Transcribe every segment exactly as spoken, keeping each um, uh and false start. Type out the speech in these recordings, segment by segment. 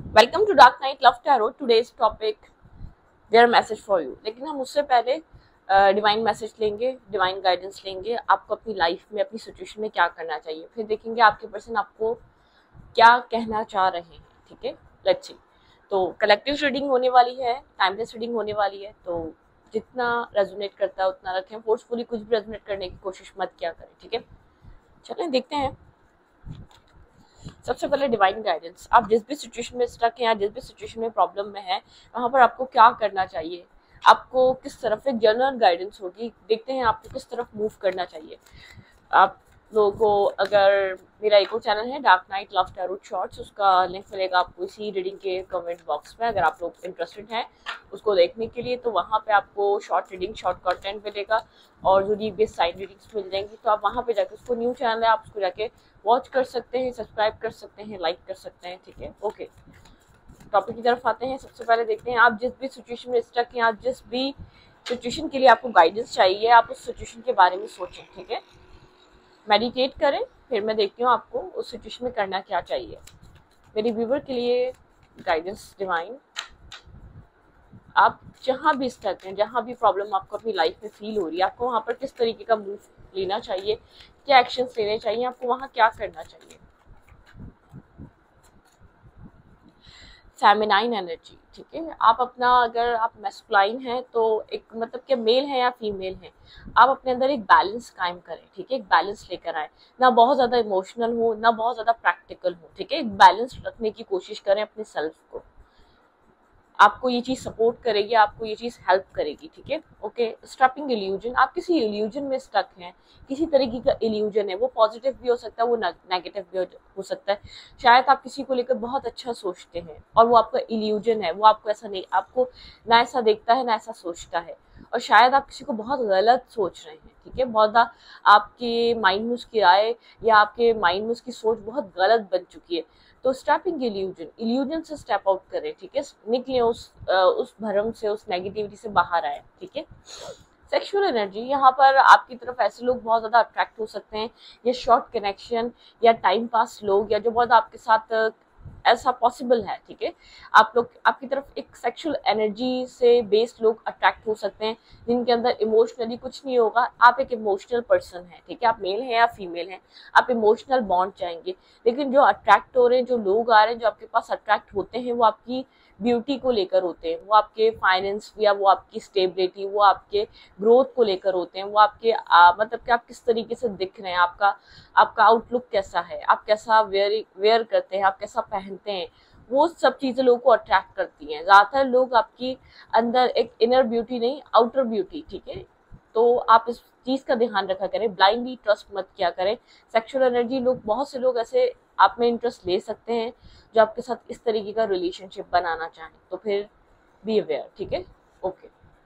Welcome to dark night love tarot. Today's topic their message for you. लेकिन हम उससे पहले डिवाइन मैसेज लेंगे, डिवाइन गाइडेंस लेंगे। आपको अपनी लाइफ में, अपनी सिचुएशन में क्या करना चाहिए, फिर देखेंगे आपके पर्सन आपको क्या कहना चाह रहे हैं। ठीक है, लेट्स सी। तो कलेक्टिव रीडिंग होने वाली है, टाइमलेस रीडिंग होने वाली है, तो जितना रेजोनेट करता है उतना रखें। फोर्सफुली कुछ भी रेजोनेट करने की कोशिश मत किया करें। ठीक है, चलें देखते हैं। सबसे पहले डिवाइन गाइडेंस। आप जिस भी सिचुएशन में स्टक हैं या जिस भी सिचुएशन में प्रॉब्लम में है, वहां पर आपको क्या करना चाहिए, आपको किस तरफ एक जनरल गाइडेंस होगी। देखते हैं आपको किस तरफ मूव करना चाहिए। आप लोगों को, अगर मेरा एक और चैनल है dark night love tarot shorts, उसका लिंक मिलेगा आपको इसी रीडिंग के कमेंट बॉक्स में। अगर आप लोग इंटरेस्टेड हैं उसको देखने के लिए, तो वहाँ पे आपको शॉर्ट रीडिंग, शॉर्ट कंटेंट मिलेगा और जो डी बेस साइड रीडिंग्स मिल जाएंगी। तो आप वहाँ पे जाके, उसको न्यू चैनल है, आप उसको जाके वॉच कर सकते हैं, सब्सक्राइब कर सकते हैं, लाइक कर सकते हैं। ठीक है, ओके। टॉपिक की तरफ आते हैं। सबसे पहले देखते हैं आप जिस भी सिचुएशन में स्टक हैं, आप जिस भी सिचुएशन के लिए आपको गाइडेंस चाहिए, आप उस सिचुएशन के बारे में सोचें। ठीक है, मेडिटेट करें, फिर मैं देखती हूँ आपको उस सिचुएशन में करना क्या चाहिए। मेरे व्यूवर के लिए गाइडेंस डिवाइन। आप जहाँ भी स्टक हैं, जहाँ भी प्रॉब्लम आपको अपनी लाइफ में फील हो रही है, आपको वहाँ पर किस तरीके का मूव लेना चाहिए, क्या एक्शंस लेने चाहिए, आपको वहाँ क्या करना चाहिए। Feminine energy. ठीक है, आप अपना, अगर आप मैस्कुलाइन हैं तो एक मतलब कि मेल है या फीमेल है, आप अपने अंदर एक बैलेंस कायम करें। ठीक है, एक बैलेंस लेकर आए, ना बहुत ज़्यादा इमोशनल हो, ना बहुत ज़्यादा प्रैक्टिकल हो। ठीक है, एक बैलेंस रखने की कोशिश करें अपने सेल्फ को। आपको ये चीज़ सपोर्ट करेगी, आपको ये चीज़ हेल्प करेगी। ठीक है, ओके। Stopping illusion. आप किसी इल्यूजन में स्टक हैं, किसी तरीके का इल्यूजन है, वो पॉजिटिव भी हो सकता है, वो नेगेटिव भी हो सकता है। शायद आप किसी को लेकर बहुत अच्छा सोचते हैं और वो आपका इल्यूजन है, वो आपको ऐसा नहीं, आपको ना ऐसा देखता है ना ऐसा सोचता है। और शायद आप किसी को बहुत गलत सोच रहे हैं। ठीक है, बहुत आपके माइंड में उसकी राय या आपके माइंड में उसकी सोच बहुत गलत बन चुकी है। तो स्टॉपिंग इल्यूजन, इल्यूजन से स्टेप आउट करें। ठीक है, निकले उस उस भरम से, उस नेगेटिविटी से बाहर आए। ठीक है, सेक्सुअल एनर्जी। यहाँ पर आपकी तरफ ऐसे लोग बहुत ज़्यादा अट्रैक्ट हो सकते हैं, ये शॉर्ट कनेक्शन या टाइम पास लोग, या जो बहुत आपके साथ ऐसा पॉसिबल है। ठीक है, आप लोग, आपकी तरफ एक सेक्सुअल एनर्जी से बेस्ड लोग अट्रैक्ट हो सकते हैं, जिनके अंदर इमोशनली कुछ नहीं होगा। आप एक इमोशनल पर्सन है। ठीक है, आप मेल हैं या फीमेल हैं, आप इमोशनल बॉन्ड चाहेंगे। लेकिन जो अट्रैक्ट हो रहे हैं, जो लोग आ रहे हैं, जो आपके पास अट्रैक्ट होते हैं, वो आपकी ब्यूटी को लेकर होते हैं, वो आपके फाइनेंस या वो आपकी स्टेबिलिटी, वो आपके ग्रोथ को लेकर होते हैं, वो आपके आ, मतलब कि आप किस तरीके से दिख रहे हैं, आपका आपका आउटलुक कैसा है, आप कैसा वेयर वेयर करते हैं, आप कैसा पहनते हैं, वो सब चीज़ें लोगों को अट्रैक्ट करती हैं। ज़्यादातर लोग आपकी अंदर एक इनर ब्यूटी नहीं, आउटर ब्यूटी। ठीक है, तो आप इस चीज़ का ध्यान रखा करें, ब्लाइंडली ट्रस्ट मत किया करें। सेक्सुअल एनर्जी लोग, बहुत से लोग ऐसे आप में इंटरेस्ट ले सकते हैं जो आपके साथ इस तरीके का रिलेशनशिप बनाना चाहें, तो फिर बी अवेयर। ठीक है, ओके।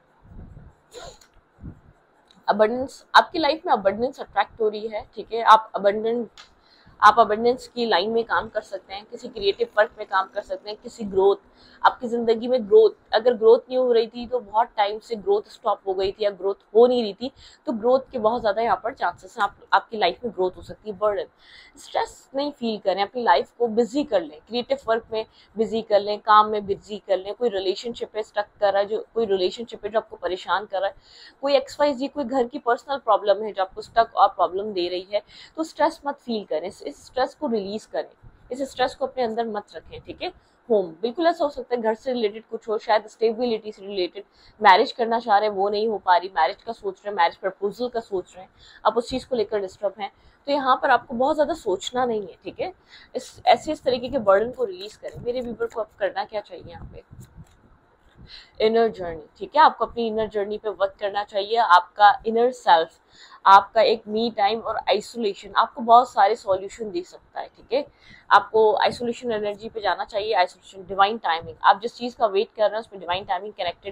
अबंडेंस। आपकी लाइफ में अबंडेंस अट्रैक्ट हो रही है। ठीक है, आप अबंडेंट आप अबंडेंस की लाइन में काम कर सकते हैं, किसी क्रिएटिव वर्क में काम कर सकते हैं, किसी ग्रोथ, आपकी ज़िंदगी में ग्रोथ, अगर ग्रोथ नहीं हो रही थी तो बहुत टाइम से ग्रोथ स्टॉप हो गई थी या ग्रोथ हो नहीं रही थी, तो ग्रोथ के बहुत ज़्यादा यहाँ पर चांसेस हैं। आप, आपकी लाइफ में ग्रोथ हो सकती है। बर्डन, स्ट्रेस नहीं फील करें, अपनी लाइफ को बिजी कर लें, क्रिएटिव वर्क में बिजी कर लें, काम में बिजी कर लें। कोई रिलेशनशिप पे स्टक कर रहा है, जो कोई रिलेशनशिप है जो आपको परेशान कर रहा है, कोई एक्स वाई जी, कोई घर की पर्सनल प्रॉब्लम है जो आपको स्टक और प्रॉब्लम दे रही है, तो स्ट्रेस मत फील करें, इस स्ट्रेस को रिलीज करें, इस स्ट्रेस को अपने अंदर मत रखें। ठीक है, होम, बिल्कुल ऐसा हो सकता है घर से रिलेटेड कुछ हो, शायद स्टेबिलिटी से रिलेटेड, मैरिज करना चाह रहे हैं वो नहीं हो पा रही, मैरिज का सोच रहे हैं, मैरिज प्रपोजल का सोच रहे हैं, आप उस चीज़ को लेकर डिस्टर्ब हैं, तो यहाँ पर आपको बहुत ज़्यादा सोचना नहीं है। ठीक है, इस ऐसे इस तरीके के बर्डन को रिलीज करें। मेरे व्यूवर को आप करना क्या चाहिए यहाँ पे, इनर जर्नी। ठीक है, आपको अपनी इनर जर्नी पे वर्क करना चाहिए। आपका इनर सेल्फ, आपका एक मी टाइम और आइसोलेशन आपको बहुत सारे सॉल्यूशन दे सकता है। ठीक है, आपको आइसोलेशन एनर्जी पे जाना चाहिए। आइसोलेशन, डिवाइन टाइमिंग, आप जिस चीज़ का वेट कर रहे हैं उसमें डिवाइन टाइमिंग कनेक्टेड है।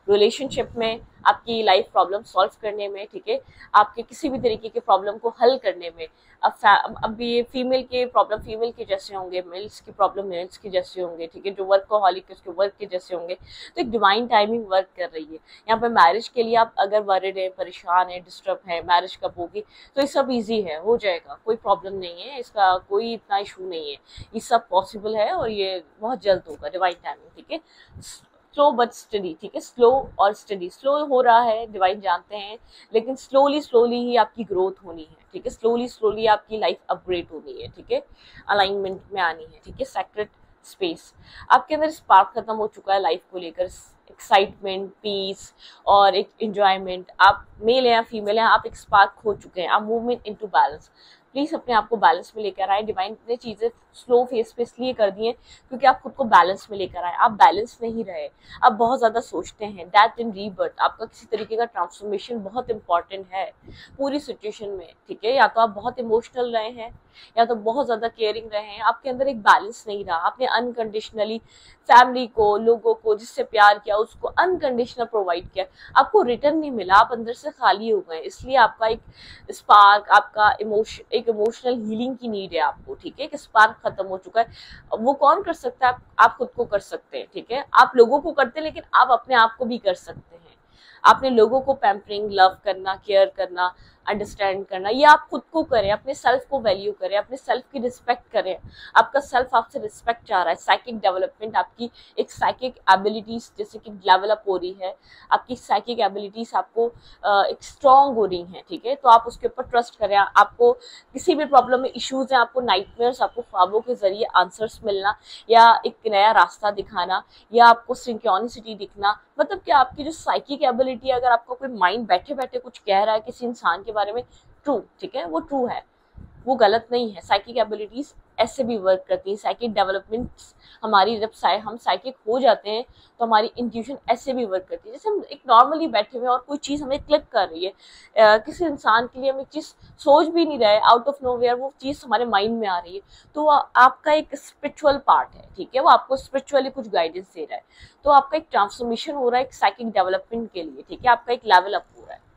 रिलेशनशिप में, आपकी लाइफ प्रॉब्लम सॉल्व करने में, ठीक है, आपके किसी भी तरीके के प्रॉब्लम को हल करने में। अब अब ये फीमेल के प्रॉब्लम फीमेल के जैसे होंगे, मेल्स की प्रॉब्लम मेल्स के जैसे होंगे, ठीक है, जो वर्कहॉलिक है उसके वर्क के जैसे होंगे। तो एक डिवाइन टाइमिंग वर्क कर रही है यहाँ पे। मैरिज के लिए आप अगर वरिड है, परेशान है, डिस्टर्ब है, मैरिज कब होगी, तो ये सब इजी है, हो जाएगा, कोई प्रॉब्लम नहीं है, इसका कोई इतना इशू नहीं है, ये सब पॉसिबल है और ये बहुत जल्द होगा, डिवाइन टाइमिंग, ठीक है। स्लो बट स्टडी, ठीक है, स्लो और स्टडी, स्लो हो रहा है डिवाइन जानते हैं, लेकिन स्लोली स्लोली ही आपकी ग्रोथ होनी है, ठीक है, स्लोली स्लोली आपकी लाइफ अपग्रेड होनी है, ठीक है, अलाइनमेंट में आनी है, ठीक है, सेक्रेट स्पेस। आपके अंदर स्पार्क खत्म हो चुका है लाइफ को लेकर, एक्साइटमेंट, पीस और एक एंजॉयमेंट। आप मेल हैं या फीमेल हैं, आप एक स्पार्क खो चुके हैं, आप मूवमेंट इनटू बैलेंस। प्लीज अपने आप को बैलेंस में लेकर आए। डिवाइन ने चीजें स्लो फेस पे इसलिए कर दी हैं क्योंकि आप खुद को बैलेंस में लेकर आए। आप बैलेंस नहीं रहे, आप बहुत ज्यादा सोचते हैं। डेथ एंड रीबर्थ, आपका किसी तरीके का ट्रांसफॉर्मेशन बहुत इंपॉर्टेंट है पूरी सिचुएशन में, ठीक है। या तो आप बहुत इमोशनल रहे हैं या तो बहुत ज्यादा केयरिंग रहे हैं, आपके अंदर एक बैलेंस नहीं रहा। आपने अनकंडीशनली फैमिली को, लोगों को जिससे प्यार किया उसको अनकंडीशनल प्रोवाइड किया, आपको रिटर्न नहीं मिला, आप अंदर से खाली हो गए। इसलिए आपका एक स्पार्क, आपका इमोशन, एक इमोशनल हीलिंग की नीड है आपको, ठीक है। एक स्पार्क खत्म हो चुका है। वो कौन कर सकता है? आप खुद को कर सकते हैं, ठीक है। आप लोगों को करते हैं लेकिन आप अपने आप को भी कर सकते हैं। आपने लोगों को पैम्परिंग, लव करना, केयर करना, अंडरस्टैंड करना, ये आप खुद को करें, अपने सेल्फ को वैल्यू करें, अपने सेल्फ की रिस्पेक्ट करें। आपका सेल्फ आपसे रिस्पेक्ट चाह रहा है। साइकिक डेवलपमेंट, आपकी एक साइकिक एबिलिटीज जैसे कि डेवलप हो रही है, आपकी साइकिक एबिलिटीज आपको एक स्ट्रॉन्ग हो रही हैं, ठीक है। तो आप उसके ऊपर ट्रस्ट करें। आपको किसी भी प्रॉब्लम में इश्यूज हैं, आपको नाइटमेयर्स, आपको ख्वाबों के जरिए आंसर्स मिलना या एक नया रास्ता दिखाना या आपको सिंक्रोनिसिटी दिखना, मतलब कि आपकी जो साइकिक एबिलिटी है, अगर आपका कोई माइंड बैठे बैठे कुछ कह रहा है किसी इंसान के बारे में, ट्रू, ठीक है, वो ट्रू है, वो गलत नहीं है। साइकिक एबिलिटीज ऐसे भी वर्क करती है। साइकिक डेवलपमेंट हमारी, जब हम साइकिक हो जाते हैं तो हमारी इंट्यूशन ऐसे भी वर्क करती है। जैसे हम एक नॉर्मली बैठे हुए और कोई चीज़ हमें क्लिक कर रही है, आ, किसी इंसान के लिए हम एक चीज़ सोच भी नहीं रहे, आउट ऑफ नोवेयर वो चीज़ हमारे माइंड में आ रही है, तो आपका एक स्पिरिचुअल पार्ट है, ठीक है, वो आपको स्पिरिचुअली कुछ गाइडेंस दे रहा है। तो आपका एक ट्रांसफॉर्मेशन हो रहा है एक साइकिक डेवलपमेंट के लिए, ठीक है, आपका एक लेवल अप हो रहा है।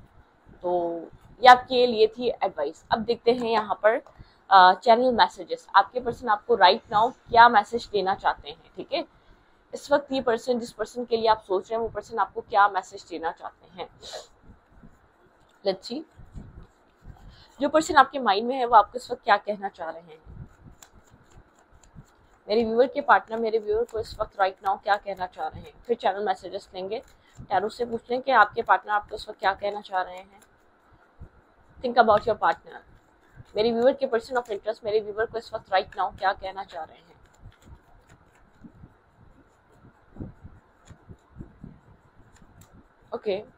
तो ये आपके लिए थी एडवाइस। अब देखते हैं यहाँ पर चैनल uh, मैसेजेस। आपके पर्सन आपको राइट नाउ क्या मैसेज देना चाहते हैं, ठीक है। इस वक्त ये पर्सन, जिस पर्सन के लिए आप सोच रहे हैं, वो पर्सन आपको क्या मैसेज देना चाहते हैं। लेट्स सी, जो पर्सन आपके माइंड में है वो आपको इस वक्त क्या कहना चाह रहे हैं। मेरे व्यूअर के पार्टनर मेरे व्यूअर को इस वक्त राइट नाउ क्या कहना चाह रहे हैं। फिर चैनल मैसेजेस लेंगे, टैरो से पूछ लें कि आपके पार्टनर आपको इस वक्त क्या कहना चाह रहे हैं। Think about your partner. मेरे व्यूअर के पर्सन ऑफ इंटरेस्ट मेरे व्यूअर को इस वक्त राइट नाउ क्या कहना चाह रहे हैं। Okay okay.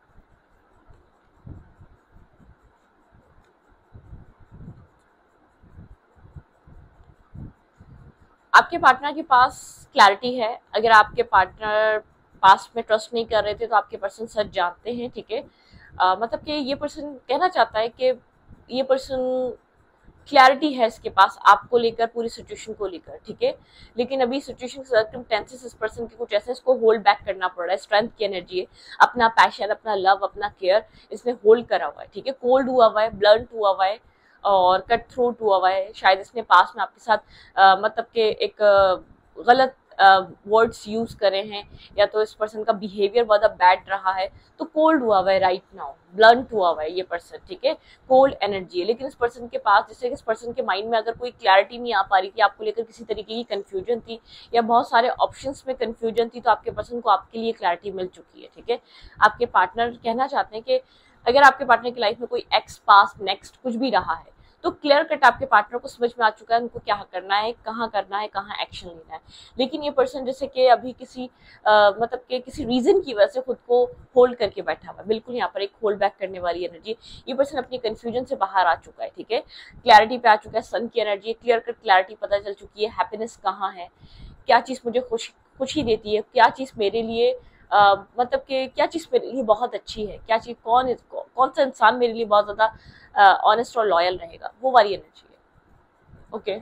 आपके पार्टनर के पास क्लैरिटी है। अगर आपके पार्टनर पास में ट्रस्ट नहीं कर रहे थे तो आपके पर्सन सच जानते हैं, ठीक है। मतलब कि ये पर्सन कहना चाहता है कि ये पर्सन क्लैरिटी है इसके पास आपको लेकर, पूरी सिचुएशन को लेकर, ठीक है। लेकिन अभी सिचुएशन सर्कमस्टेंसेस इस पर्सन के कुछ ऐसे, इसको होल्ड बैक करना पड़ रहा है। स्ट्रेंथ की एनर्जी है, अपना पैशन, अपना लव, अपना केयर इसने होल्ड करा हुआ है, ठीक है। कोल्ड हुआ हुआ है, ब्लंट हुआ हुआ है और कट थ्रोट हुआ हुआ है। शायद इसने पास में आपके साथ आ, मतलब कि एक गलत वर्ड्स यूज करे हैं या तो इस पर्सन का बिहेवियर बहुत बैड रहा है। तो कोल्ड हुआ हुआ है राइट नाउ, ब्लंट हुआ हुआ है ये पर्सन, ठीक है, कोल्ड एनर्जी है। लेकिन इस पर्सन के पास, जैसे इस पर्सन के माइंड में अगर कोई क्लैरिटी नहीं आ पा रही थी, आपको लेकर किसी तरीके की कंफ्यूजन थी या बहुत सारे ऑप्शंस में कंफ्यूजन थी, तो आपके पर्सन को आपके लिए क्लैरिटी मिल चुकी है, ठीक है। आपके पार्टनर कहना चाहते हैं कि अगर आपके पार्टनर की लाइफ में कोई एक्स, पास, नेक्स्ट कुछ भी रहा है तो क्लियर कट आपके पार्टनर को समझ में आ चुका है उनको क्या करना है, कहाँ करना है, कहाँ एक्शन लेना है। लेकिन ये पर्सन जैसे कि अभी किसी आ, मतलब कि किसी रीजन की वजह से खुद को होल्ड करके बैठा हुआ है। बिल्कुल यहाँ पर एक होल्ड बैक करने वाली एनर्जी। ये पर्सन अपनी कंफ्यूजन से बाहर आ चुका है, ठीक है, क्लैरिटी पे आ चुका है। सन की एनर्जी, क्लियर कट क्लैरिटी पता चल चुकी है। हैप्पीनेस कहाँ है, क्या चीज़ मुझे खुश खुशी देती है, क्या चीज़ मेरे लिए Uh, मतलब कि क्या चीज़ मेरे लिए बहुत अच्छी है, क्या चीज़, कौन कौन सा इंसान मेरे लिए बहुत ज़्यादा ऑनेस्ट और लॉयल रहेगा, वो वाली एनर्जी है। Okay okay.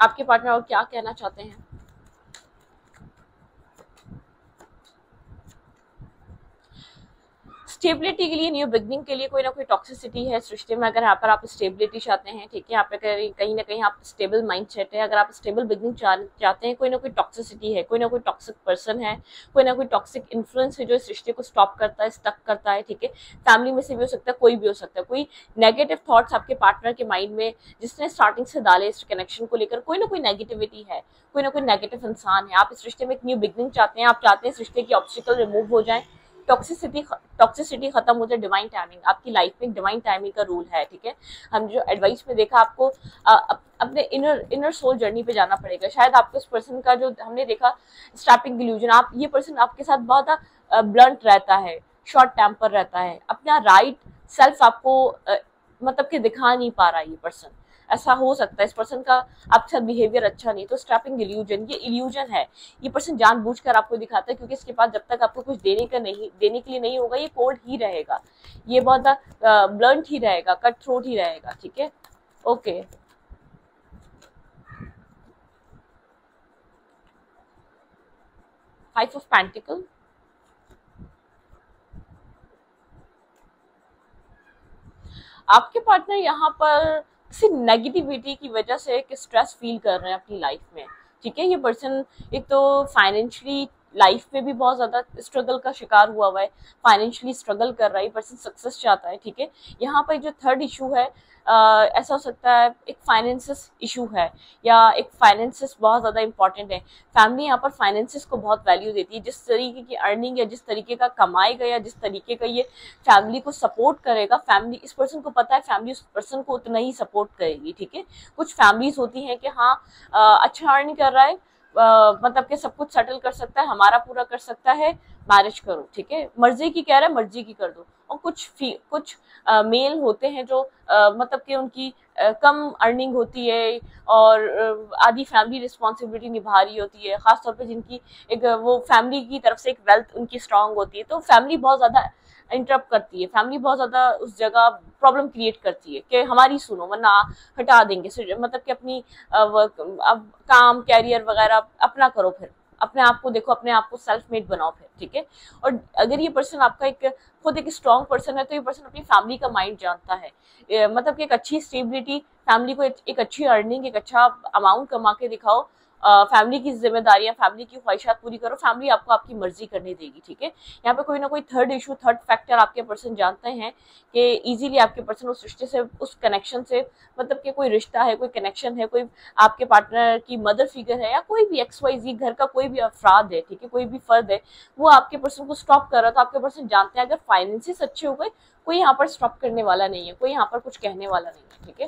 आपके पार्टनर और क्या कहना चाहते हैं? स्टेबिलिटी के लिए, न्यू बिगनिंग के लिए कोई ना कोई टॉक्सिसिटी है सृष्टि में। अगर यहाँ पर आप स्टेबिलिटी चाहते हैं, ठीक है, यहाँ पे कहीं ना कहीं आप स्टेबल माइंडसेट है, अगर आप स्टेबल बिगनिंग चाहते हैं, कोई ना कोई टॉक्सिसिटी है, कोई ना कोई टॉक्सिक पर्सन है, कोई ना कोई टॉक्सिक इन्फ्लुएंस है जो इस रिश्ते को स्टॉप करता है, स्टक करता है, ठीक है। फैमिली में से भी हो सकता है, कोई भी हो सकता है, कोई नेगेटिव थॉट्स आपके पार्टनर के माइंड में जिसने स्टार्टिंग से डाले इस कनेक्शन को लेकर, कोई ना कोई नेगेटिविटी है, कोई ना कोई नेगेटिव इंसान है। आप इस रिश्ते में एक न्यू बिगनिंग चाहते हैं, आप चाहते हैं इस रिश्ते की ऑब्स्टिकल रिमूव हो जाए, टॉक्सिसिटी टॉक्सिसिटी खत्म हो जाए, डिवाइन टाइमिंग आपकी लाइफ में, डिवाइन टाइमिंग का रूल है, ठीक है। हम जो एडवाइस में देखा, आपको आ, अपने इनर इनर सोल जर्नी पे जाना पड़ेगा। शायद आपको इस पर्सन का जो हमने देखा स्टैपिंग इल्यूजन, आप ये पर्सन आपके साथ बहुत ब्लंट रहता है, शॉर्ट टेम्पर रहता है, अपना राइट सेल्फ आपको आ, मतलब कि दिखा नहीं पा रहा है ये पर्सन। ऐसा हो सकता है इस पर्सन का आपके साथ बिहेवियर अच्छा नहीं, तो स्ट्रैपिंग इल्यूजन, ये इल्यूजन है। ये पर्सन जानबूझकर आपको दिखाता है, क्योंकि इसके पास जब तक आपको कुछ देने का नहीं देने के लिए नहीं होगा, ये कोल्ड ही रहेगा, ये बहुत ब्लंट ही रहेगा, कट थ्रोट ही रहेगा, ठीक है। ओके, फाइव ऑफ पेंटिकल, आपके पार्टनर यहाँ पर किसी नेगेटिविटी की वजह से एक स्ट्रेस फील कर रहे हैं अपनी लाइफ में, ठीक है। ये पर्सन एक तो फाइनेंशियली लाइफ में भी बहुत ज्यादा स्ट्रगल का शिकार हुआ हुआ है, फाइनेंशियली स्ट्रगल कर रहा है, पर्सन सक्सेस चाहता है, ठीक है। यहाँ पर जो थर्ड इशू है, आ, ऐसा हो सकता है एक फाइनेंसिस इशू है, या एक फाइनेंसिस बहुत ज्यादा इंपॉर्टेंट है। फैमिली यहाँ पर फाइनेंसिस को बहुत वैल्यू देती है, जिस तरीके की अर्निंग या जिस तरीके का कमाएगा या जिस तरीके का ये फैमिली को सपोर्ट करेगा, फैमिली इस पर्सन को पता है फैमिली उस पर्सन को उतना ही सपोर्ट करेगी, ठीक है। कुछ फैमिलीज होती हैं कि हाँ आ, अच्छा अर्न कर रहा है, Uh, मतलब कि सब कुछ सेटल कर सकता है, हमारा पूरा कर सकता है, मैरिज करो, ठीक है, मर्जी की कह रहा है, मर्जी की कर दो। और कुछ कुछ आ, मेल होते हैं जो आ, मतलब कि उनकी आ, कम अर्निंग होती है और आ, आधी फैमिली रिस्पॉन्सिबिलिटी निभा रही होती है, खासतौर पे जिनकी एक वो फैमिली की तरफ से एक वेल्थ उनकी स्ट्रांग होती है, तो फैमिली बहुत ज्यादा इंटरप्ट करती है, फैमिली बहुत ज्यादा उस जगह प्रॉब्लम क्रिएट करती है कि हमारी सुनो वरना हटा देंगे, मतलब कि अपनी अब काम कैरियर वगैरह अपना करो, फिर अपने आप को देखो, अपने आप को सेल्फ मेड बनाओ फिर, ठीक है। और अगर ये पर्सन आपका एक खुद एक स्ट्रॉन्ग पर्सन है, तो ये पर्सन अपनी फैमिली का माइंड जानता है, मतलब कि एक अच्छी स्टेबिलिटी, फैमिली को एक अच्छी अर्निंग, एक अच्छा अमाउंट कमा के दिखाओ, फैमिली की जिम्मेदारियां, फैमिली की ख्वाहिशात पूरी करो, फैमिली आपको आपकी मर्जी करने देगी, ठीक है। यहाँ पे कोई ना कोई थर्ड इशू, थर्ड फैक्टर आपके पर्सन जानते हैं कि इजीली आपके पर्सन उस रिश्ते से, उस कनेक्शन से, मतलब कि कोई रिश्ता है, कोई कनेक्शन है, कोई आपके पार्टनर की मदर फिगर है, या कोई भी एक्स वाई जी घर का कोई भी अफराद है, ठीक है, कोई भी फर्द है, वो आपके पर्सन को स्टॉप कर रहा है, तो आपके पर्सन जानते हैं अगर फाइनेंसिस अच्छे हो गए, कोई यहाँ पर स्टॉप करने वाला नहीं है, कोई यहाँ पर कुछ कहने वाला नहीं है, ठीक है।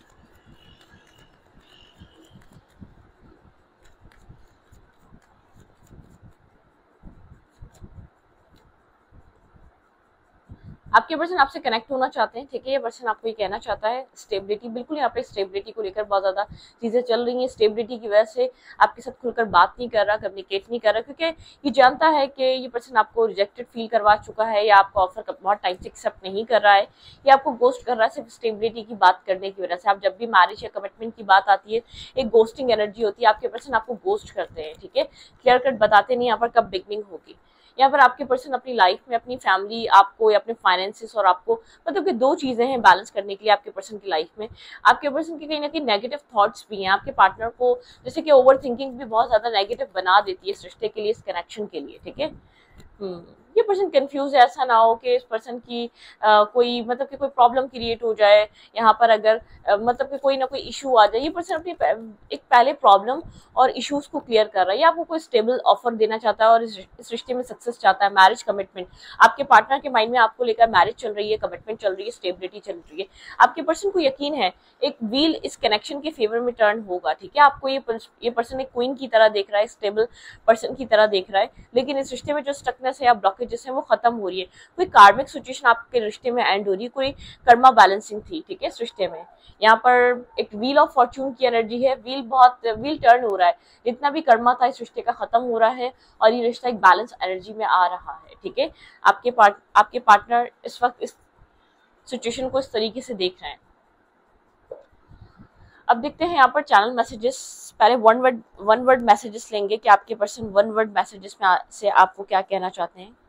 आपके पर्सन आपसे कनेक्ट होना चाहते हैं, ठीक है। ये पर्सन आपको ये कहना चाहता है स्टेबिलिटी, बिल्कुल यहाँ पे स्टेबिलिटी को लेकर बहुत ज्यादा चीजें चल रही हैं, स्टेबिलिटी की वजह से आपके साथ खुलकर बात नहीं कर रहा, कम्युनिकेट नहीं कर रहा, क्योंकि ये जानता है कि ये पर्सन आपको रिजेक्टेड फील करवा चुका है, या आपका ऑफर बहुत टाइम से एक्सेप्ट नहीं कर रहा है, या आपको गोस्ट कर रहा है सिर्फ स्टेबिलिटी की बात करने की वजह से। आप जब भी मैरिज या कमिटमेंट की बात आती है, एक गोस्टिंग एनर्जी होती है, आपके पर्सन आपको गोस्ट करते हैं, ठीक है, क्लियर कट बताते नहीं यहाँ पर कब बिगनिंग होगी। यहाँ पर आपके पर्सन अपनी लाइफ में अपनी फैमिली, आपको या अपने फाइनेंसेस और आपको, मतलब कि दो चीजें हैं बैलेंस करने के लिए आपके पर्सन की लाइफ में। आपके पर्सन के कहीं ना कहीं नेगेटिव थॉट्स भी हैं, आपके पार्टनर को जैसे कि ओवर थिंकिंग भी बहुत ज्यादा नेगेटिव बना देती है इस रिश्ते के लिए, इस कनेक्शन के लिए, ठीक है। हम्म ये पर्सन कंफ्यूज है, ऐसा ना हो कि इस पर्सन की आ, कोई मतलब कि कोई प्रॉब्लम क्रिएट हो जाए यहाँ पर, अगर आ, मतलब कि कोई ना कोई इशू आ जाए। ये पर्सन अपनी एक पहले प्रॉब्लम और इश्यूज को क्लियर कर रहा है, या आपको कोई स्टेबल ऑफर देना चाहता है और इस, इस रिश्ते में सक्सेस चाहता है, मैरिज कमिटमेंट। आपके पार्टनर के माइंड में आपको लेकर मैरिज चल रही है, कमिटमेंट चल रही है, स्टेबिलिटी चल रही है। आपके पर्सन को यकीन है एक व्हील इस कनेक्शन के फेवर में टर्न होगा, ठीक है। आपको ये ये पर्सन एक क्वीन की तरह देख रहा है, स्टेबल पर्सन की तरह देख रहा है, लेकिन इस रिश्ते में जो स्टकनेस है या ब्लॉकेजेस है वो खत्म हो रही है। कोई कार्मिक सिचुएशन आपके रिश्ते में एंड हो रही है, कोई कर्मा बैलेंसिंग थी, ठीक है, इस रिश्ते में। यहाँ पर एक व्हील ऑफ फॉर्चून की एनर्जी है, व्हील बहुत व्हील टर्न हो रहा है, जितना भी कर्मा था इस रिश्ते का खत्म हो रहा है और ये रिश्ता एक बैलेंस एनर्जी में आ रहा है, ठीक है। आपके पार्ट आपके पार्टनर इस वक्त इस सिचुएशन को इस तरीके से देख रहे हैं। अब देखते हैं यहाँ पर चैनल मैसेजेस। पहले one word one word messages लेंगे कि आपके पर्सन वन वर्ड मैसेजेस में से आपको क्या कहना चाहते हैं।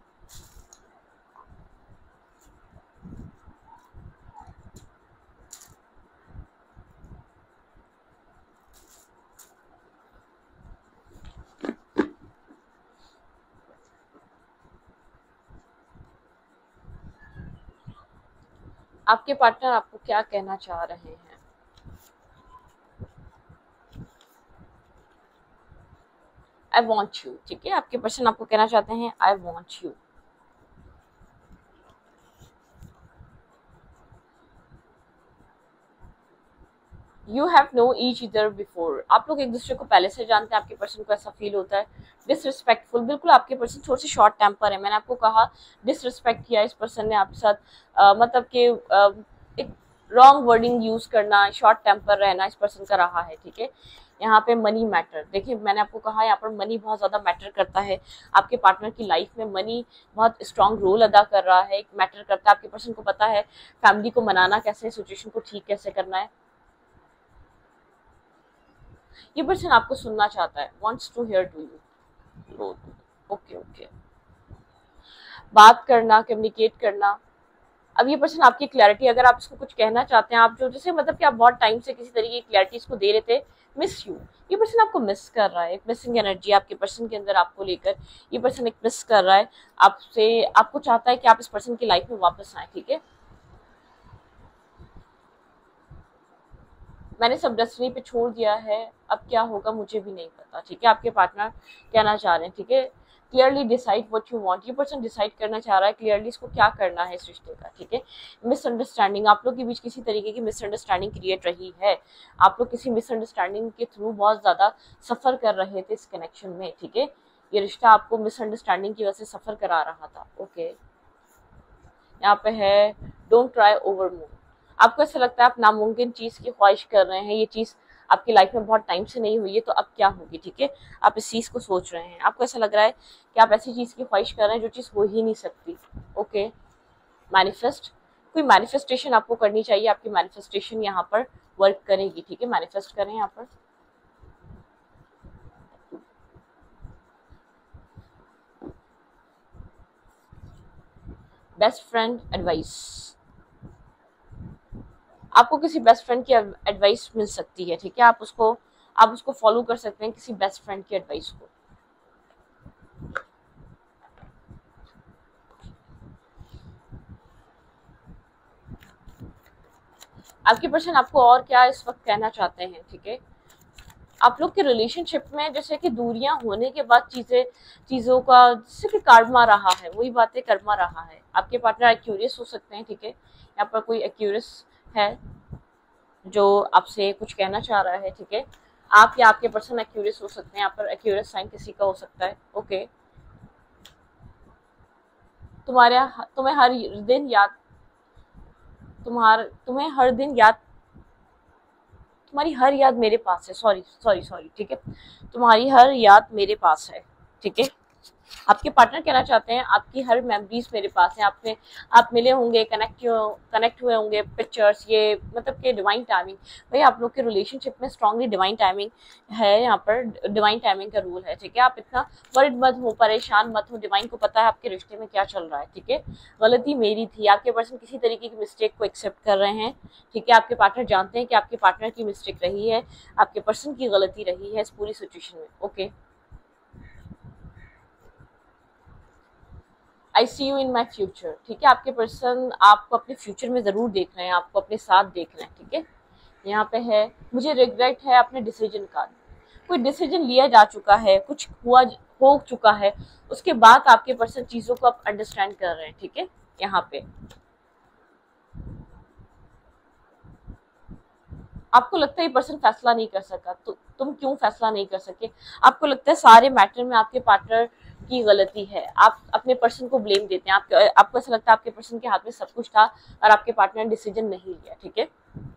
आपके पार्टनर आपको क्या कहना चाह रहे हैं। आई वॉन्ट यू, ठीक है, आपके पर्सन आपको कहना चाहते हैं I want you. You have know each other before, आप लोग एक दूसरे को पहले से जानते हैं, आपके पर्सन को ऐसा फील होता है। डिसरिस्पेक्टफुल, बिल्कुल आपके पर्सन थोड़े से शॉर्ट टेम्पर है। मैंने आपको कहा डिसरिस्पेक्ट किया इस पर्सन ने आपके साथ, uh, मतलब कि uh, एक रॉन्ग वर्डिंग यूज करना, शॉर्ट टेम्पर रहना इस पर्सन का रहा है, ठीक है। यहाँ पे मनी मैटर, देखिए मैंने आपको कहा यहाँ पर मनी बहुत ज़्यादा मैटर करता है। आपके पार्टनर की लाइफ में मनी बहुत स्ट्रॉन्ग रोल अदा कर रहा है, मैटर करता है। आपके पर्सन को पता है फैमिली को मनाना कैसे है, सिचुएशन को ठीक कैसे करना है। ये पर्सन आपको सुनना चाहता है, wants to hear to you। Okay okay, बात करना, कम्युनिकेट करना। अब ये पर्सन आपकी क्लैरिटी, अगर आप इसको कुछ कहना चाहते हैं, आप जो जैसे मतलब कि आप बहुत टाइम से किसी तरीके की क्लैरिटी इसको दे रहे थे, मिस यू, ये पर्सन आपको मिस कर रहा है। एक मिसिंग एनर्जी आपके पर्सन के अंदर आपको लेकर, ये पर्सन एक मिस कर रहा है आपसे, आपको चाहता है कि आप इस पर्सन की लाइफ में वापस आए, ठीक है। मैंने सब डेस्टिनी पे छोड़ दिया है, अब क्या होगा मुझे भी नहीं पता, ठीक है। आपके पार्टनर कहना चाह रहे हैं, ठीक है। Clearly decide what you want, ये पर्सन डिसाइड करना चाह रहा है क्लियरली इसको क्या करना है इस रिश्ते का, ठीक है। मिसअंडरस्टैंडिंग, आप लोग के बीच किसी तरीके की मिसअंडरस्टैंडिंग क्रिएट रही है। आप लोग किसी मिसअंडरस्टैंडिंग के थ्रू बहुत ज़्यादा सफ़र कर रहे थे इस कनेक्शन में, ठीक है। ये रिश्ता आपको मिसअंडरस्टैंडिंग की वजह से सफ़र करा रहा था, ओके। यहाँ पे है डोंट ट्राई ओवर मूव, आपको ऐसा लगता है आप नामुमकिन चीज़ की ख्वाहिश कर रहे हैं, ये चीज़ आपकी लाइफ में बहुत टाइम से नहीं हुई है, तो अब क्या होगी, ठीक है। आप इस चीज़ को सोच रहे हैं, आपको ऐसा लग रहा है कि आप ऐसी चीज़ की ख्वाहिश कर रहे हैं जो चीज़ हो ही नहीं सकती, ओके। मैनिफेस्ट, कोई मैनिफेस्टेशन आपको करनी चाहिए, आपकी मैनिफेस्टेशन यहाँ पर वर्क करेगी, ठीक है। मैनिफेस्ट करें यहाँ पर। बेस्ट फ्रेंड एडवाइस, आपको किसी बेस्ट फ्रेंड की एडवाइस मिल सकती है, ठीक है। आप उसको आप उसको फॉलो कर सकते हैं, किसी बेस्ट फ्रेंड की एडवाइस को। आपके पर्सन आपको और क्या इस वक्त कहना चाहते हैं, ठीक है। आप लोग के रिलेशनशिप में जैसे कि दूरियां होने के बाद चीजें चीजों का जैसे कि कर्मा रहा है, वही बातें कर्मा रहा है। आपके पार्टनर एक्यूरियस हो सकते हैं, ठीक है। यहाँ पर कोई एक्यूरियस है जो आपसे कुछ कहना चाह रहा है, ठीक है। आप या आपके पर्सन एक्यूरियस हो सकते हैं, यहाँ पर एक्यूरियस साइन किसी का हो सकता है, ओके। तुम्हारे तुम्हें हर दिन याद तुम्हार तुम्हें हर दिन याद तुम्हारी हर याद मेरे पास है, सॉरी सॉरी सॉरी ठीक है। तुम्हारी हर याद मेरे पास है, ठीक है। आपके पार्टनर कहना चाहते हैं आपकी हर मेमोरीज मेरे पास है। आपने आप मिले होंगे, कनेक्ट कनेक्ट हुए होंगे, पिक्चर्स, ये मतलब कि डिवाइन टाइमिंग। भाई आप लोग के रिलेशनशिप में स्ट्रांगली डिवाइन टाइमिंग है, यहाँ पर डिवाइन टाइमिंग का रूल है, ठीक है। आप इतना वरिड मत हो, परेशान मत हो, डिवाइन को पता है आपके रिश्ते में क्या चल रहा है, ठीक है। गलती मेरी थी, आपके पर्सन किसी तरीके की मिस्टेक को एक्सेप्ट कर रहे हैं, ठीक है। आपके पार्टनर जानते हैं कि आपके पार्टनर की मिस्टेक रही है, आपके पर्सन की गलती रही है इस पूरी सिचुएशन में, okay. I see you in my future, ठीक है। आपके पर्सन आपको अपने फ्यूचर में ज़रूर देख रहे हैं, आपको अपने साथ देख रहे हैं, ठीक है। यहाँ पे है मुझे रिग्रेट है अपने डिसीजन का। कोई डिसीजन लिया जा चुका है, कुछ हुआ हो चुका है, उसके बाद आपके पर्सन चीज़ों को आप अंडरस्टैंड कर रहे हैं, ठीक है। यहाँ पे आपको लगता है ये पर्सन फैसला नहीं कर सका, तो तुम क्यों फैसला नहीं कर सके। आपको लगता है सारे मैटर में आपके पार्टनर की गलती है, आप अपने पर्सन को ब्लेम देते हैं। आपको आपको ऐसा लगता है आपके पर्सन के हाथ में सब कुछ था और आपके पार्टनर ने डिसीजन नहीं लिया, ठीक है।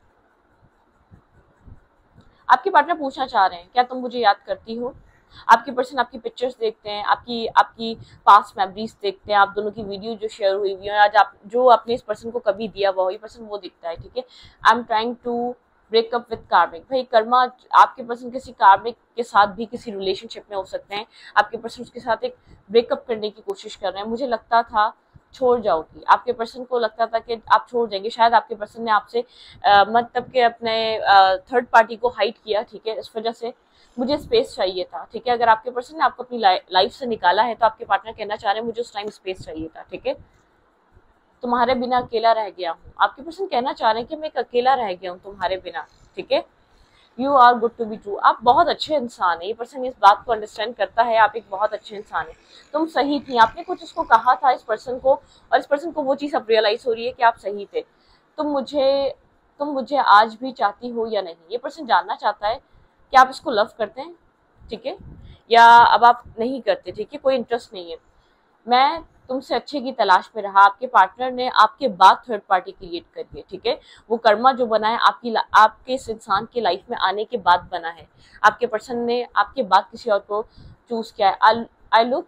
आपके पार्टनर पूछना चाह रहे हैं क्या तुम मुझे याद करती हो। आपके पर्सन आपकी पिक्चर्स देखते हैं, आपकी आपकी पास्ट मेमोरीज देखते हैं, आप दोनों की वीडियो जो शेयर हुई हुई है, आज आप जो आपने इस पर्सन को कभी दिया हुआ ये पर्सन वो दिखता है, ठीक है। I am trying to breakup with karmic, भाई कर्मा आपके पर्सन किसी कार्मिक के साथ भी किसी रिलेशनशिप में हो सकते हैं, आपके पर्सन उसके साथ एक ब्रेकअप करने की कोशिश कर रहे हैं, मुझे लगता था छोड़ जाओगी, आपके पर्सन को लगता था कि आप छोड़ जाएंगे, शायद आपके पर्सन ने आपसे मतलब कि अपने थर्ड पार्टी को हाइड किया, ठीक है, इस वजह से मुझे स्पेस चाहिए था, ठीक है। अगर आपके पर्सन ने आपको अपनी लाइफ से निकाला है तो आपके पार्टनर कहना चाह रहे हैं मुझे उस टाइम स्पेस चाहिए था, ठीक है, तुम्हारे बिना अकेला रह गया हूँ, आपके पर्सन कहना चाह रहे हैं कि मैं एक अकेला रह गया हूँ तुम्हारे बिना, ठीक है। You are good to be true, आप बहुत अच्छे इंसान है, ये पर्सन इस बात को अंडरस्टैंड करता है, आप एक बहुत अच्छे इंसान है, तुम सही थी, आपने कुछ उसको कहा था इस पर्सन को, और इस पर्सन को वो चीज़ अब रियलाइज हो रही है कि आप सही थे, तुम मुझे तुम मुझे आज भी चाहती हो या नहीं, ये पर्सन जानना चाहता है कि आप इसको लव करते हैं, ठीक है, या अब आप नहीं करते, ठीक है, कोई इंटरेस्ट नहीं है। मैं तुमसे अच्छे की तलाश में रहा, आपके पार्टनर ने आपके बाद थर्ड पार्टी क्रिएट करी है, ठीक है, वो कर्मा जो बना है आपकी आपके इस इंसान की लाइफ में आने के बाद बना है, आपके पर्सन ने आपके बाद किसी और को चूज किया है। I look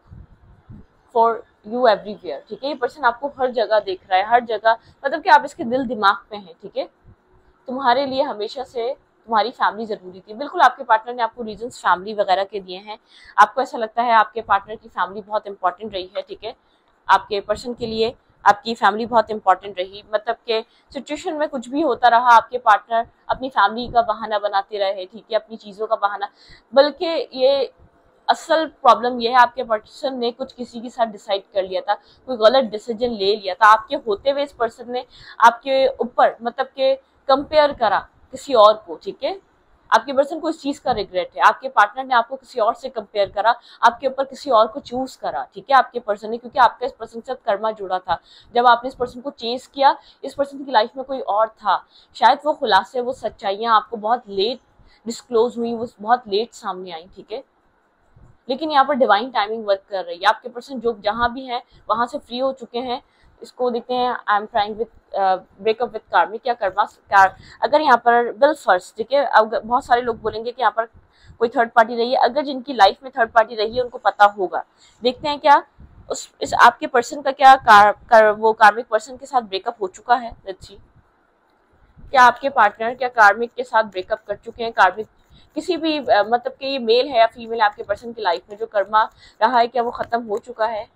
for you everywhere, ठीक है, ये पर्सन आपको हर जगह देख रहा है, हर जगह, मतलब कि आप इसके दिल दिमाग पे हैं, ठीक है, तुम्हारे लिए हमेशा से तुम्हारी फैमिली जरूरी थी, बिल्कुल आपके पार्टनर ने आपको रीजंस फैमिली वगैरह के दिए हैं, आपको ऐसा लगता है आपके पार्टनर की फैमिली बहुत इंपॉर्टेंट रही है, ठीक है, आपके पर्सन के लिए आपकी फैमिली बहुत इंपॉर्टेंट रही, मतलब के सिचुएशन में कुछ भी होता रहा आपके पार्टनर अपनी फैमिली का बहाना बनाते रहे, ठीक है, अपनी चीज़ों का बहाना, बल्कि ये असल प्रॉब्लम ये है आपके पर्सन ने कुछ किसी के साथ डिसाइड कर लिया था, कोई गलत डिसीजन ले लिया था, आपके होते हुए इस पर्सन ने आपके ऊपर मतलब के कंपेयर करा किसी और को, ठीक है, आपके पर्सन को इस चीज का रिग्रेट है, आपके पार्टनर ने आपको किसी और से कंपेयर करा, आपके ऊपर किसी और को चूज करा, ठीक है, आपके पर्सन ने, क्योंकि आपका इस पर्सन के साथ कर्मा जुड़ा था, जब आपने इस पर्सन को चेस किया इस पर्सन की लाइफ में कोई और था, शायद वो खुलासे वो सच्चाइयां आपको बहुत लेट डिस्क्लोज हुई, वो बहुत लेट सामने आई, ठीक है, लेकिन यहाँ पर डिवाइन टाइमिंग वर्क कर रही है, आपके पर्सन जो जहां भी है वहां से फ्री हो चुके हैं, इसको देखते हैं। I am trying with breakup with karmic, क्या कर्मा कार, अगर यहाँ पर बिल फर्स्ट, ठीक है, बहुत सारे लोग बोलेंगे कि यहाँ पर कोई थर्ड पार्टी रही है, अगर जिनकी लाइफ में थर्ड पार्टी रही है उनको पता होगा, देखते हैं क्या उस इस आपके पर्सन का क्या कार, कर, वो कार्मिक पर्सन के साथ ब्रेकअप हो चुका है, लेट्स सी, क्या आपके पार्टनर क्या कार्मिक के साथ ब्रेकअप कर चुके हैं, कार्मिक किसी भी मतलब कि ये मेल है या फीमेल है आपके पर्सन की लाइफ में जो कर्मा रहा है क्या वो खत्म हो चुका है,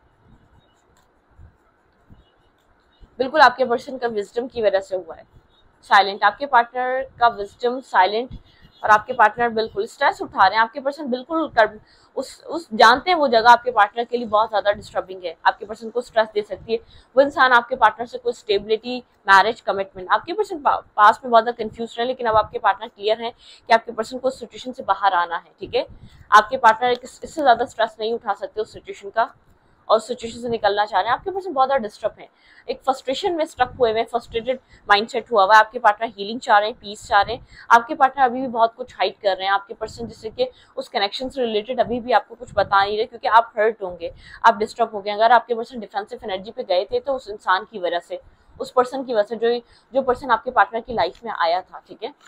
बिल्कुल आपके पर्सन का विजडम की वजह से हुआ है, साइलेंट, आपके पार्टनर का विजडम साइलेंट, और आपके पार्टनर बिल्कुल स्ट्रेस उठा रहे हैं, आपके पर्सन बिल्कुल कर, उस उस जानते हैं वो जगह आपके पार्टनर के लिए बहुत ज्यादा डिस्टर्बिंग है, आपके पर्सन को स्ट्रेस दे सकती है वो इंसान, आपके पार्टनर से कोई स्टेबिलिटी मैरिज कमिटमेंट, आपके पर्सन पा, पास में बहुत ज्यादा कंफ्यूज रहे, लेकिन अब आपके पार्टनर क्लियर है कि आपके पर्सन को उस सिचुएशन से बाहर आना है, ठीक है, आपके पार्टनर इससे ज्यादा स्ट्रेस नहीं उठा सकते उस सिचुएशन का और सिचुएशन से निकलना चाह रहे हैं, आपके पर्सन बहुत ज्यादा डिस्टर्ब है, एक फ्रस्ट्रेशन में स्ट्रक हुए हैं, फ्रस्ट्रेटेड माइंडसेट हुआ हुआ है, आपके पार्टनर हीलिंग चाह रहे हैं, पीस चाह रहे हैं, आपके पार्टनर अभी भी बहुत कुछ हाइड कर रहे हैं, आपके पर्सन जैसे कि उस कनेक्शन से रिलेटेड अभी भी आपको कुछ बता नहीं रहे, क्योंकि आप हर्ट होंगे, आप डिस्टर्ब हो गए, अगर आपके पर्सन डिफेंसिव एनर्जी पे गए थे तो उस इंसान की वजह से, उस पर्सन की वजह से जो जो पर्सन आपके पार्टनर की लाइफ में आया था, ठीक है।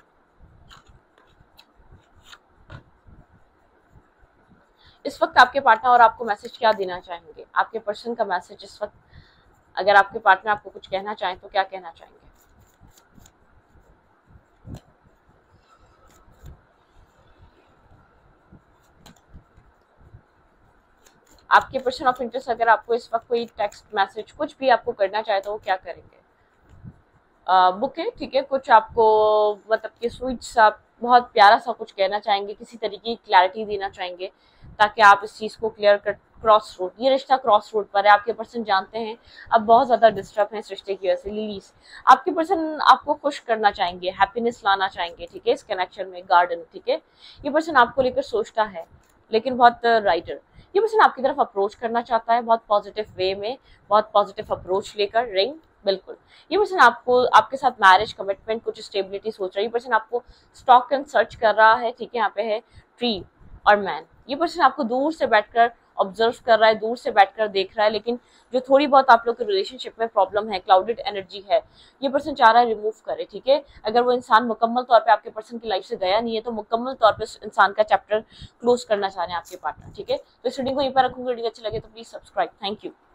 इस वक्त आपके पार्टनर और आपको मैसेज क्या देना चाहेंगे, आपके पर्सन का मैसेज इस वक्त, अगर आपके पार्टनर आपको कुछ कहना चाहें तो क्या कहना चाहेंगे? आपके पर्सन ऑफ इंटरेस्ट अगर आपको इस वक्त कोई टेक्स्ट मैसेज कुछ भी आपको करना चाहे तो वो क्या करेंगे? बुक है, ठीक है, कुछ आपको मतलब कि स्वीट सा बहुत प्यारा सा कुछ कहना चाहेंगे, किसी तरीके की क्लैरिटी देना चाहेंगे ताकि आप इस चीज़ को क्लियर कर, क्रॉस रोड, ये रिश्ता क्रॉस रोड पर है, आपके पर्सन जानते हैं अब बहुत ज़्यादा डिस्टर्ब है इस रिश्ते की वजह से, लिलीज, आपके पर्सन आपको खुश करना चाहेंगे, हैप्पीनेस लाना चाहेंगे, ठीक है, इस कनेक्शन में गार्डन, ठीक है, ये पर्सन आपको लेकर सोचता है लेकिन बहुत राइटर, ये पर्सन आपकी तरफ अप्रोच करना चाहता है बहुत पॉजिटिव वे में, बहुत पॉजिटिव अप्रोच लेकर, रिंग, बिल्कुल, ये पर्सन आपको आपके साथ मैरिज कमिटमेंट कुछ स्टेबिलिटी सोच रहा है, ये पर्सन आपको स्टॉक एंड सर्च कर रहा है, ठीक है, यहाँ पे है ट्री और मैन, ये पर्सन आपको दूर से बैठकर ऑब्जर्व कर रहा है, दूर से बैठकर देख रहा है, लेकिन जो थोड़ी बहुत आप लोग के रिलेशनशिप में प्रॉब्लम है, क्लाउडेड एनर्जी है, ये पर्सन चाह रहा है रिमूव करे, ठीक है, अगर वो इंसान मुकम्मल तौर पे आपके पर्सन की लाइफ से गया नहीं है तो मुकम्मल तौर पे इंसान का चैप्टर क्लोज करना चाह रहे हैं आपके पार्टनर, ठीक है। तो इस वीडियो को यहीं पर रखूंगी, वीडियो अच्छी लगे तो प्लीज सब्सक्राइब, थैंक यू।